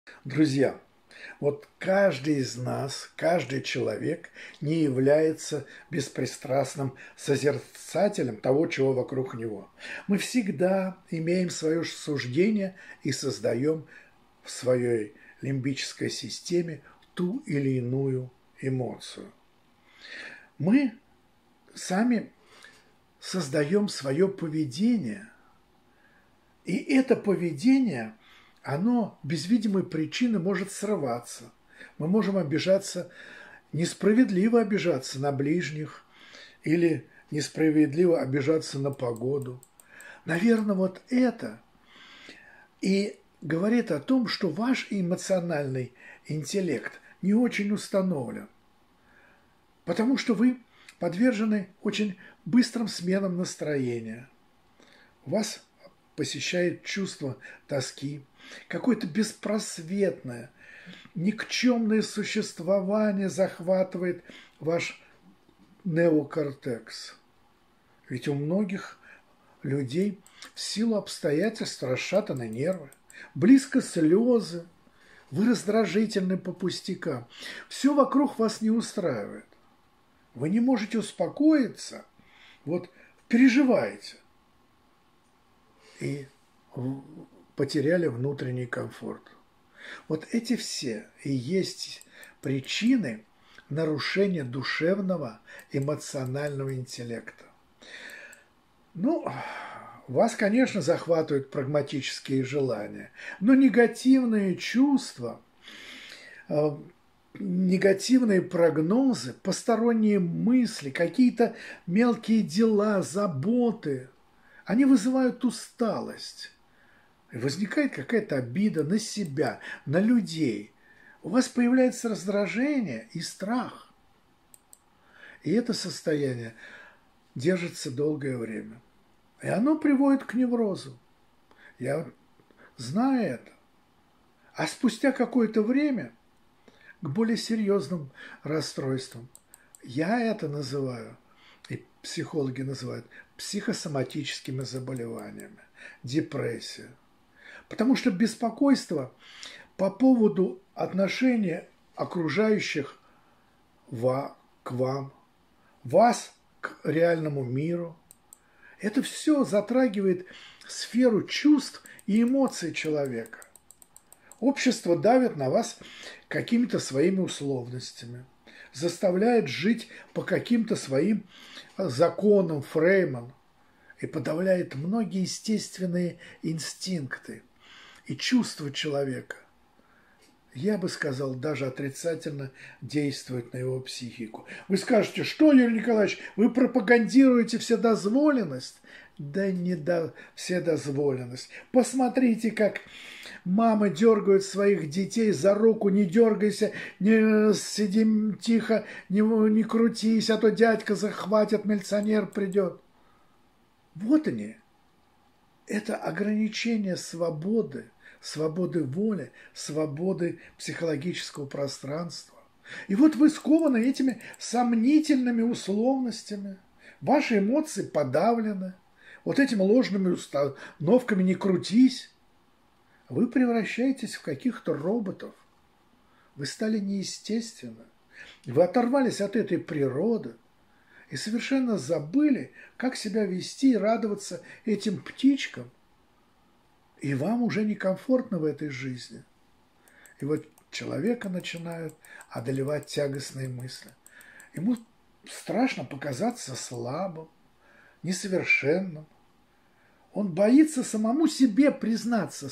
Друзья, вот каждый из нас, каждый человек не является беспристрастным созерцателем того, чего вокруг него. Мы всегда имеем свое суждение и создаем в своей лимбической системе ту или иную эмоцию. Мы сами создаем свое поведение, и это поведение, оно без видимой причины может срываться. Мы можем обижаться, несправедливо обижаться на ближних или несправедливо обижаться на погоду. Наверное, вот это и говорит о том, что ваш эмоциональный интеллект не очень установлен, потому что вы подвержены очень быстрым сменам настроения. Вас посещает чувство тоски, какое-то беспросветное, никчемное существование захватывает ваш неокортекс. Ведь у многих людей в силу обстоятельств расшатаны нервы, близко слезы, вы раздражительны по пустякам. Все вокруг вас не устраивает. Вы не можете успокоиться, вот переживаете. И потеряли внутренний комфорт. Вот эти все и есть причины нарушения душевного эмоционального интеллекта. Ну, вас, конечно, захватывают прагматические желания, но негативные чувства, негативные прогнозы, посторонние мысли, какие-то мелкие дела, заботы, они вызывают усталость. И возникает какая-то обида на себя, на людей. У вас появляется раздражение и страх. И это состояние держится долгое время. И оно приводит к неврозу. Я знаю это. А спустя какое-то время к более серьезным расстройствам. Я это называю, и психологи называют, психосоматическими заболеваниями, депрессия. Потому что беспокойство по поводу отношения окружающих к вам, вас к реальному миру, это все затрагивает сферу чувств и эмоций человека. Общество давит на вас какими-то своими условностями, заставляет жить по каким-то своим законам, фреймам и подавляет многие естественные инстинкты и чувства человека. Я бы сказал, даже отрицательно действует на его психику. Вы скажете, что, Юрий Николаевич, вы пропагандируете вседозволенность? Да не вседозволенность. Посмотрите, как мамы дергают своих детей за руку, не дергайся, не сиди тихо, не крутись, а то дядька захватит, милиционер придет. Вот они. Это ограничение свободы, свободы воли, свободы психологического пространства. И вот вы скованы этими сомнительными условностями. Ваши эмоции подавлены. Вот этими ложными установками не крутись. Вы превращаетесь в каких-то роботов. Вы стали неестественны. Вы оторвались от этой природы и совершенно забыли, как себя вести и радоваться этим птичкам. И вам уже некомфортно в этой жизни. И вот человека начинают одолевать тягостные мысли. Ему страшно показаться слабым, несовершенным. Он боится самому себе признаться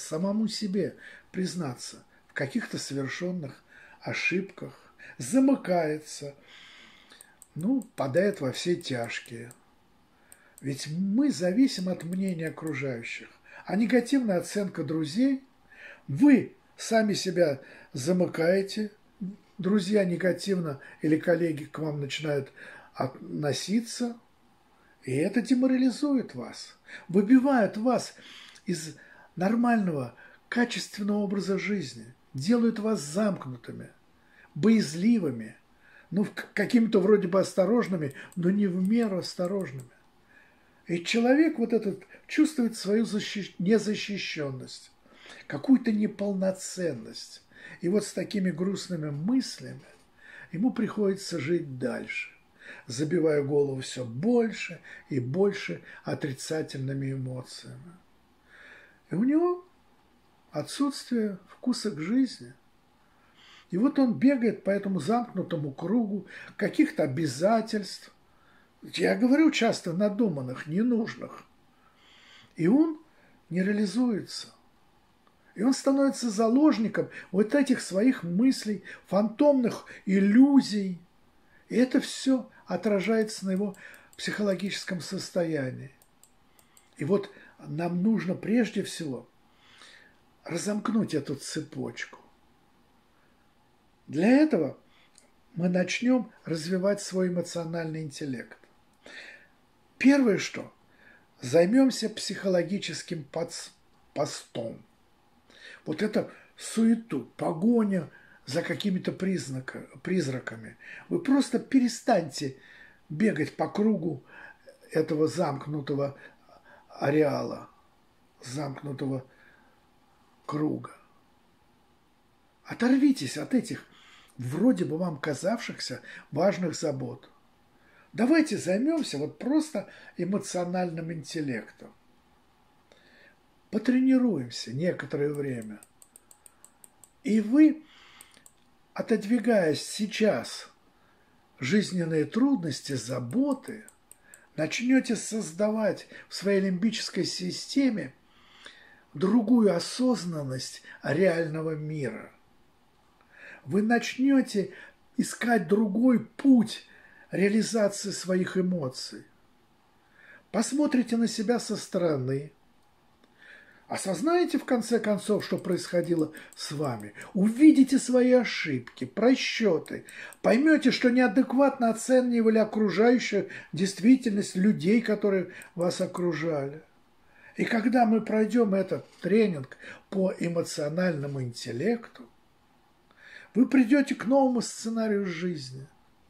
в каких-то совершенных ошибках, замыкается, падает во все тяжкие. Ведь мы зависим от мнения окружающих. А негативная оценка друзей, вы сами себя замыкаете, друзья негативно или коллеги к вам начинают относиться, и это деморализует вас, выбивает вас из нормального, качественного образа жизни, делает вас замкнутыми, боязливыми, какими-то вроде бы осторожными, но не в меру осторожными. И человек вот этот чувствует свою незащищенность. какую-то неполноценность. И вот с такими грустными мыслями ему приходится жить дальше, забивая голову все больше и больше отрицательными эмоциями. И у него отсутствие вкуса к жизни. И вот он бегает по этому замкнутому кругу каких-то обязательств, я говорю часто надуманных, ненужных. И он не реализуется. И он становится заложником вот этих своих мыслей, фантомных иллюзий. И это все отражается на его психологическом состоянии. И вот нам нужно прежде всего разомкнуть эту цепочку. Для этого мы начнем развивать свой эмоциональный интеллект. Первое что? Займемся психологическим постом. Вот это суету, погоня за какими-то призраками. Вы просто перестаньте бегать по кругу этого замкнутого ареала, замкнутого круга. Оторвитесь от этих вроде бы вам казавшихся важных забот. Давайте займемся вот просто эмоциональным интеллектом. Потренируемся некоторое время. И вы, отодвигаясь сейчас жизненные трудности, заботы, начнете создавать в своей лимбической системе другую осознанность реального мира. Вы начнете искать другой путь реализации своих эмоций. Посмотрите на себя со стороны. Осознаете, в конце концов, что происходило с вами. Увидите свои ошибки, просчеты. Поймете, что неадекватно оценивали окружающую действительность людей, которые вас окружали. И когда мы пройдем этот тренинг по эмоциональному интеллекту, вы придете к новому сценарию жизни,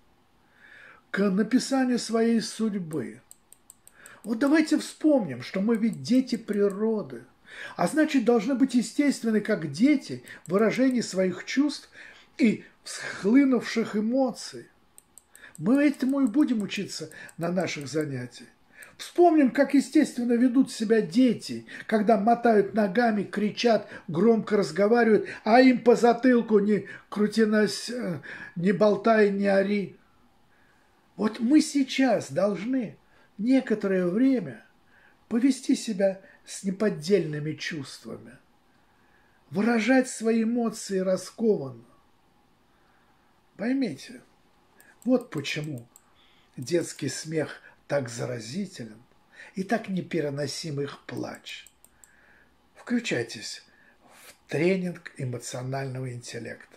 к написанию своей судьбы. Вот давайте вспомним, что мы ведь дети природы, а значит, должны быть естественны, как дети, в выражении своих чувств и всхлынувших эмоций. Мы этому и будем учиться на наших занятиях. Вспомним, как естественно ведут себя дети, когда мотают ногами, кричат, громко разговаривают, а им по затылку не крути нас, не болтай, не ори. Вот мы сейчас должны некоторое время повести себя с неподдельными чувствами, выражать свои эмоции раскованно. Поймите, вот почему детский смех так заразителен и так непереносим их плач. Включайтесь в тренинг эмоционального интеллекта.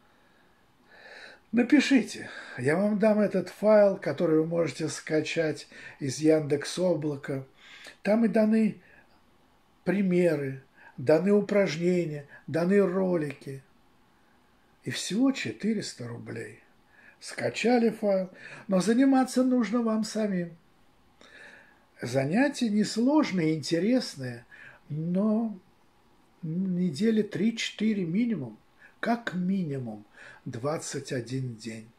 Напишите, я вам дам этот файл, который вы можете скачать из Яндекс.Облака. Там и даны примеры, даны упражнения, даны ролики. И всего 400 рублей. Скачали файл, но заниматься нужно вам самим. Занятия несложные, интересные, но недели 3-4 минимум, как минимум 21 день.